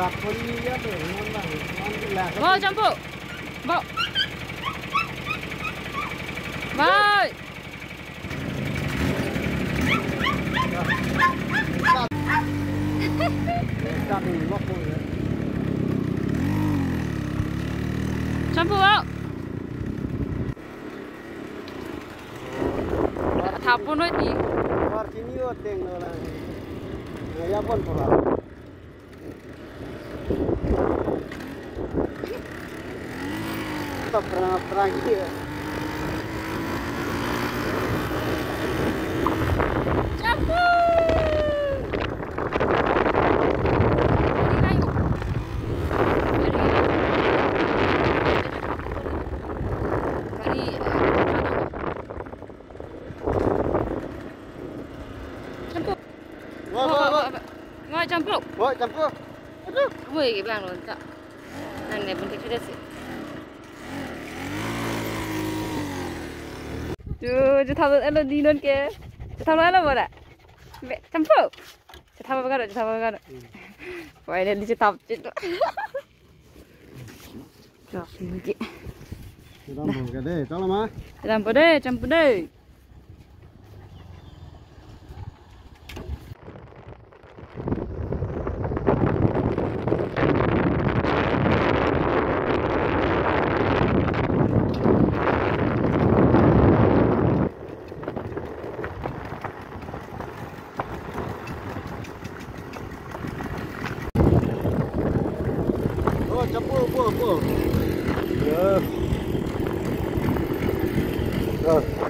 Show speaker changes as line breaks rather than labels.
Mau campur. Mau. Baik. Campur mau. Thapun oi ti.
Martinio tengo la. Ya pon por la. Perang dia.
Ngồi campur.
Woi, campur. Aduh.
Woi, cái bang luôn tak. Này bên sudah sih. Chú thao anh là đi luôn kìa. Chú thao anh là gì? Mẹ campur. Chú thao vào chú thao vào. Vậy nên đi chú thao chết rồi. Rồi, chị.
Campur cái đấy, tao làm
á? Campur đây.
Campur, apa? Ya.